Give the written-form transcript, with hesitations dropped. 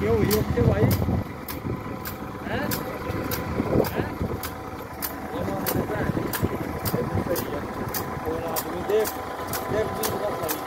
Eu teu aí? É? É? Eu não vou lembrar. Eu não sei. Eu não vou lembrar. Deve vir do nosso aí.